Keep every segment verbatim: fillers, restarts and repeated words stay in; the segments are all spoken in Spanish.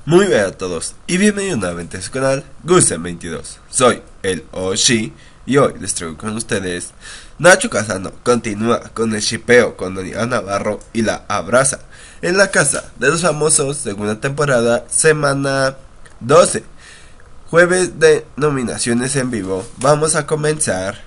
Muy bien a todos y bienvenidos nuevamente a su canal Gusen veintidós. Soy el Oshi y hoy les traigo con ustedes Nacho Casano continúa con el shipeo con Daniela Navarro y la abraza en la casa de los famosos, segunda temporada, semana doce. Jueves de nominaciones en vivo. Vamos a comenzar.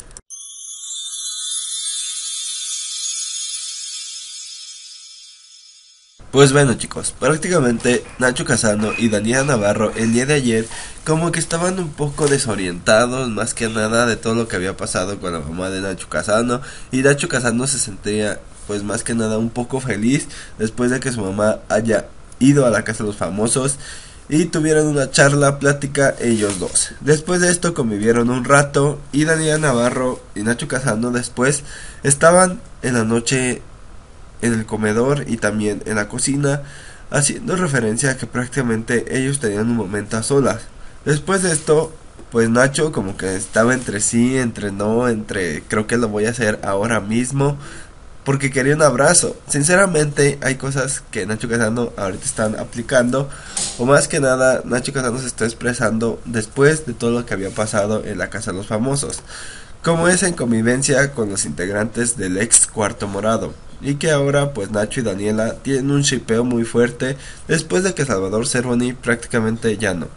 Pues bueno, chicos, prácticamente Nacho Casano y Daniela Navarro el día de ayer como que estaban un poco desorientados, más que nada de todo lo que había pasado con la mamá de Nacho Casano, y Nacho Casano se sentía pues más que nada un poco feliz después de que su mamá haya ido a la casa de los famosos y tuvieron una charla, plática ellos dos. Después de esto convivieron un rato y Daniela Navarro y Nacho Casano después estaban en la noche en el comedor y también en la cocina, haciendo referencia a que prácticamente ellos tenían un momento a solas. Después de esto, pues Nacho como que estaba entre sí, entre no, entre creo que lo voy a hacer ahora mismo, porque quería un abrazo. Sinceramente hay cosas que Nacho Casano ahorita están aplicando, o más que nada Nacho Casano se está expresando después de todo lo que había pasado en la casa de los famosos, como es en convivencia con los integrantes del ex Cuarto Morado, y que ahora pues Nacho y Daniela tienen un shipeo muy fuerte después de que Salvador Cervoni prácticamente ya no.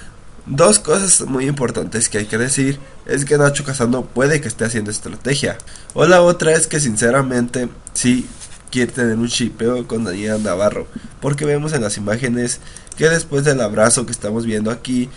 Dos cosas muy importantes que hay que decir es que Nacho Casano puede que esté haciendo estrategia, o la otra es que sinceramente sí quiere tener un shipeo con Daniela Navarro, porque vemos en las imágenes que después del abrazo que estamos viendo aquí,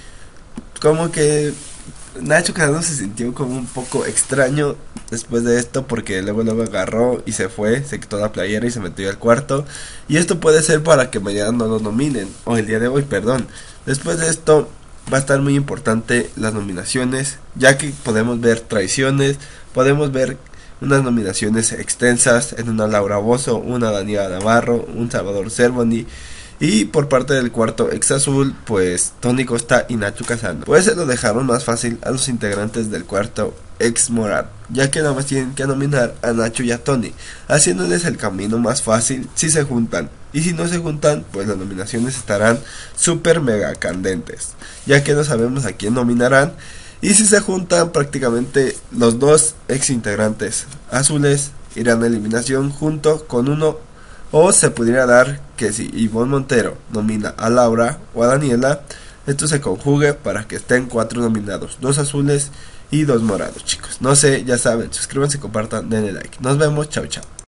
como que Nacho Casano se sintió como un poco extraño después de esto, porque luego luego agarró y se fue, se quitó la playera y se metió al cuarto, y esto puede ser para que mañana no lo nominen, o el día de hoy, perdón. Después de esto va a estar muy importante las nominaciones, ya que podemos ver traiciones, podemos ver unas nominaciones extensas en una Laura Bozzo, una Daniela Navarro, un Salvador Cervoni, y por parte del cuarto ex azul, pues Tony Costa y Nacho Casano. Pues se lo dejaron más fácil a los integrantes del cuarto ex morado, ya que nada más tienen que nominar a Nacho y a Tony, haciéndoles el camino más fácil si se juntan. Y si no se juntan, pues las nominaciones estarán súper mega candentes, ya que no sabemos a quién nominarán. Y si se juntan, prácticamente los dos ex integrantes azules irán a eliminación junto con uno. O se pudiera dar que si Ivonne Montero nomina a Laura o a Daniela, esto se conjugue para que estén cuatro nominados, dos azules y dos morados, chicos. No sé, ya saben, suscríbanse, compartan, denle like. Nos vemos, chao chao.